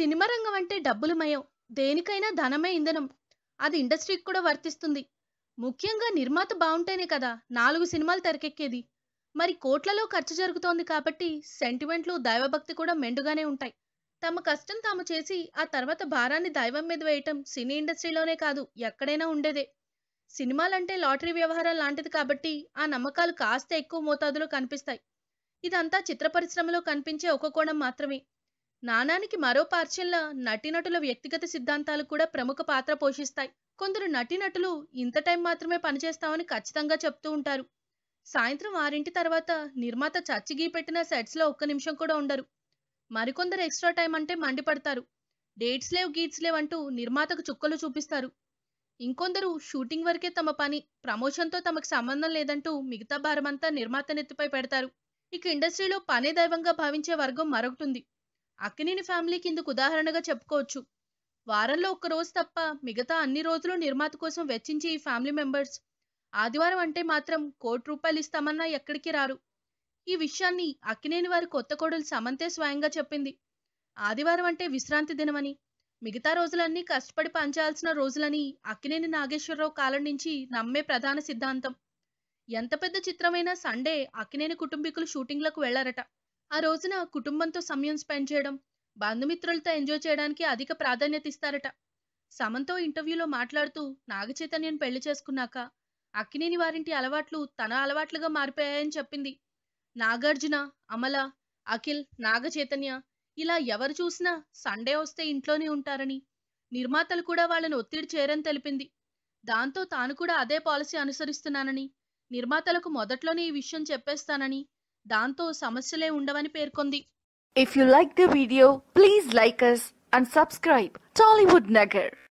Cinema రంగం అంటే డబ్బులమయం. దేనికైనా ధనమే ఇంధనం. అది ఇండస్ట్రీకి కూడా వర్తిస్తుంది. ముఖ్యంగా నిర్మాత బావుంటేనే కదా 4 సినిమాలు తెరకెక్కేది. మరి కోట్లలో ఖర్చు జరుగుతోంది కాబట్టి సెంటిమెంట్లు, దైవభక్తి కూడా మెండుగానే ఉంటాయి. తమ కష్టం తాము చేసి ఆ తర్వాత భారాన్ని దైవం మీద వేయటం సినీ ఇండస్ట్రీలోనే కాదు ఎక్కడైనా ఉండేదే. సినిమాలంటే లాటరీ వ్యవహారం లాంటిది కాబట్టి ఆ నమ్మకాలు కాస్త ఎక్కువ మోతాదులో కనిపిస్తాయి. ఇదంతా చిత్ర పరిశ్రమలో కనిపించే ఒక కోణం మాత్రమే. నాణానికి మరో పార్శ్యంలా నటీనటుల వ్యక్తిగత సిద్ధాంతాలు కూడా ప్రముఖ పాత్ర పోషిస్తాయి. కొందరు నటీనటులు ఇంత టైం మాత్రమే పనిచేస్తామని ఖచ్చితంగా చెప్తూ ఉంటారు. సాయంత్రం 6 తర్వాత నిర్మాత చచ్చిగీ పెట్టిన సెట్స్ లో ఒక్క నిమిషం కూడా ఉండరు. మరికొందరు ఎక్స్ట్రా టైం అంటే మండిపడతారు. డేట్స్ లేవు గీట్స్ లేవు అంటూ నిర్మాతకు చుక్కలు చూపిస్తారు. ఇంకొందరు షూటింగ్ వరకే తమ పని, ప్రమోషన్తో తమకు సంబంధం లేదంటూ మిగతా భారమంతా నిర్మాత నెత్తిపై పెడతారు. ఇక ఇండస్ట్రీలో పనే దైవంగా భావించే వర్గం మరొకటుంది. అక్కినేని ఫ్యామిలీకి ఇందుకు ఉదాహరణగా చెప్పుకోవచ్చు. వారంలో ఒక్క రోజు తప్ప మిగతా అన్ని రోజులు నిర్మాత కోసం వెచ్చించి ఈ ఫ్యామిలీ మెంబర్స్ ఆదివారం అంటే మాత్రం ₹1,00,00,000 ఇస్తామన్నా ఎక్కడికి రారు. ఈ విషయాన్ని అక్కినేని వారి కొత్త కోడలు సమంతే స్వయంగా చెప్పింది. ఆదివారం అంటే విశ్రాంతి దినమని, మిగతా రోజులన్నీ కష్టపడి పనిచేయాల్సిన రోజులని అక్కినేని నాగేశ్వరరావు కాలం నుంచి నమ్మే ప్రధాన సిద్ధాంతం. ఎంత పెద్ద చిత్రమైనా సండే అక్కినేని కుటుంబీకులు షూటింగ్లకు వెళ్లారట. ఆ రోజున కుటుంబంతో సమయం స్పెండ్ చేయడం, బంధుమిత్రులతో ఎంజాయ్ చేయడానికి అధిక ప్రాధాన్యత ఇస్తారట. సమంతో ఇంటర్వ్యూలో మాట్లాడుతూ నాగచైతన్యను పెళ్లి చేసుకున్నాక అక్కినేని వారింటి అలవాట్లు తన అలవాట్లుగా మారిపోయాయని చెప్పింది. నాగార్జున, అమల, అఖిల్, నాగచైతన్య ఇలా ఎవరు చూసినా సండే వస్తే ఇంట్లోనే ఉంటారని, నిర్మాతలు కూడా వాళ్ళని ఒత్తిడి చేయరని తెలిపింది. దాంతో తాను కూడా అదే పాలసీ అనుసరిస్తున్నానని, నిర్మాతలకు మొదట్లోనే ఈ విషయం చెప్పేస్తానని, దాంతో సమస్యలే ఉండవని పేర్కొంది. If you like the video, please like us and subscribe Tollywood Nagar.